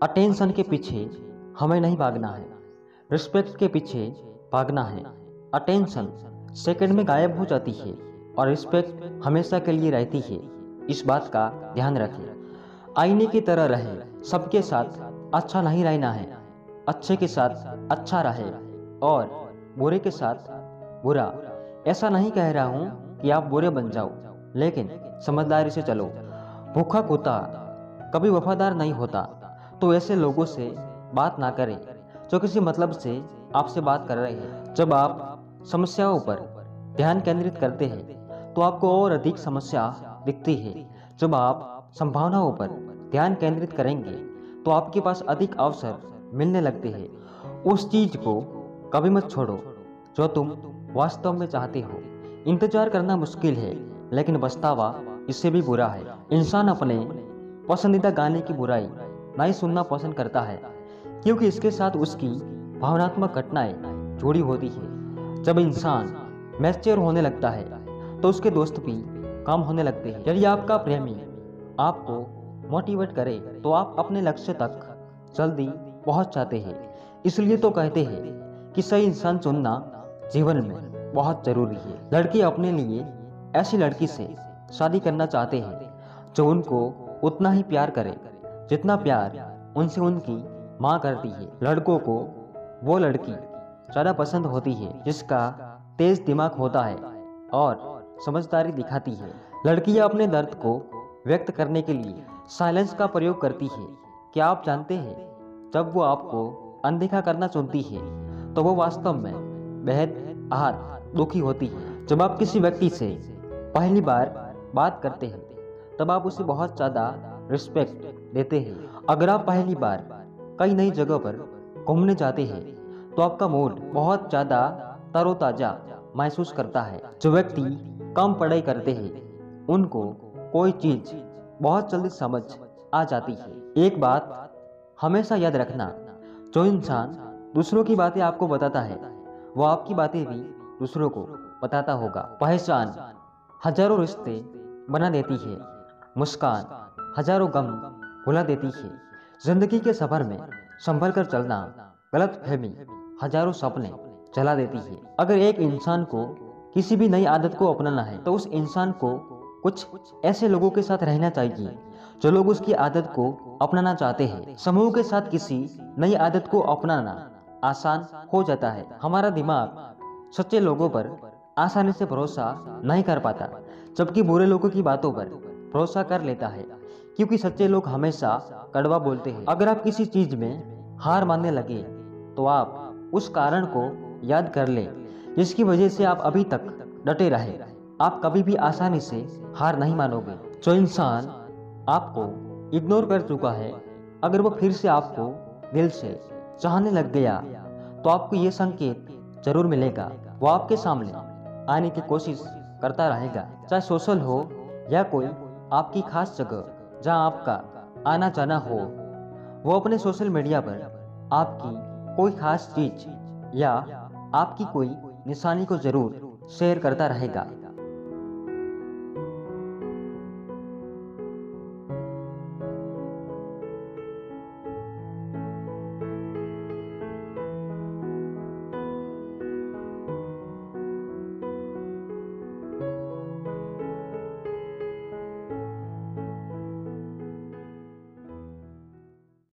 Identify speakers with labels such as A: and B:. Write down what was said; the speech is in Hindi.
A: अटेंशन के पीछे हमें नहीं भागना है, रिस्पेक्ट के पीछे भागना है। अटेंशन सेकंड में गायब हो जाती है और रिस्पेक्ट हमेशा के लिए रहती है। इस बात का ध्यान रखें। आईने की तरह रहे, सबके साथ अच्छा नहीं रहना है, अच्छे के साथ अच्छा रहे और बुरे के साथ बुरा। ऐसा नहीं कह रहा हूँ कि आप बुरे बन जाओ, लेकिन समझदारी से चलो। भूखा कुत्ता कभी वफादार नहीं होता, तो ऐसे लोगों से बात ना करें जो किसी मतलब से आपसे बात कर रहे हैं। जब आप समस्याओं पर ध्यान केंद्रित करते हैं तो आपको और अधिक समस्या दिखती है। जब आप संभावनाओं पर ध्यान केंद्रित करेंगे तो आपके पास अधिक अवसर मिलने लगते हैं। उस चीज को कभी मत छोड़ो जो तुम वास्तव में चाहते हो। इंतजार करना मुश्किल है, लेकिन पछतावा इससे भी बुरा है। इंसान अपने पसंदीदा गाने की बुराई नहीं सुनना पसंद करता है, क्योंकि इसके साथ उसकी भावनात्मक घटनाएं जुड़ी होती है। जब इंसान मैच्योर होने लगता है तो उसके दोस्त भी कम होने लगते हैं। यदि आपका प्रेमी आपको मोटिवेट करे तो आप अपने लक्ष्य तक जल्दी पहुंच जाते हैं। इसलिए तो कहते हैं कि सही इंसान चुनना जीवन में बहुत जरूरी है। लड़के अपने लिए ऐसी लड़की से शादी करना चाहते हैं जो उनको उतना ही प्यार करे जितना प्यार उनसे उनकी माँ करती है। लड़कों को वो लड़की ज़्यादा पसंद होती है जिसका तेज दिमाग होता है और समझदारी दिखाती है। लड़कियां अपने दर्द को व्यक्त करने के लिए साइलेंस का प्रयोग करती है। क्या आप जानते हैं, जब वो आपको अनदेखा करना चुनती है तो वो वास्तव में बेहद आहत दुखी होती है। जब आप किसी व्यक्ति से पहली बार बात करते हैं तब आप उसे बहुत ज़्यादा रिस्पेक्ट देते हैं। अगर आप पहली बार कई नई जगह पर घूमने जाते हैं तो आपका मूड बहुत ज़्यादा तरोताज़ा महसूस करता है। जो व्यक्ति कम पढ़ाई करते हैं उनको कोई चीज़ बहुत जल्दी समझ आ जाती है। एक बात हमेशा याद रखना, जो इंसान दूसरों की बातें आपको बताता है वो आपकी बातें भी दूसरों को बताता होगा। पहचान हजारों रिश्ते बना देती है, मुस्कान हजारों गम भुला देती है। जिंदगी के सफर में संभल कर चलना गलतफहमी हजारों सपने जला देती है। अगर एक इंसान को किसी भी नई आदत को अपनाना है तो उस इंसान को कुछ ऐसे लोगों के साथ रहना चाहिए जो लोग उसकी आदत को अपनाना चाहते हैं। समूह के साथ किसी नई आदत को अपनाना आसान हो जाता है। हमारा दिमाग सच्चे लोगों पर आसानी से भरोसा नहीं कर पाता, जबकि बुरे लोगों की बातों पर भरोसा कर लेता है, क्योंकि सच्चे लोग हमेशा कड़वा बोलते हैं। अगर आप किसी चीज में हार मानने लगे तो आप उस कारण को याद कर लें जिसकी वजह से आप अभी तक डटे रहे। आप कभी भी आसानी से हार नहीं मानोगे। जो इंसान आपको इग्नोर कर चुका है, अगर वो फिर से आपको दिल से चाहने लग गया तो आपको ये संकेत जरूर मिलेगा। वो आपके सामने आने की कोशिश करता रहेगा, चाहे सोशल हो या कोई आपकी खास जगह जहां आपका आना जाना हो। वो अपने सोशल मीडिया पर आपकी कोई खास चीज या आपकी कोई निशानी को जरूर शेयर करता रहेगा।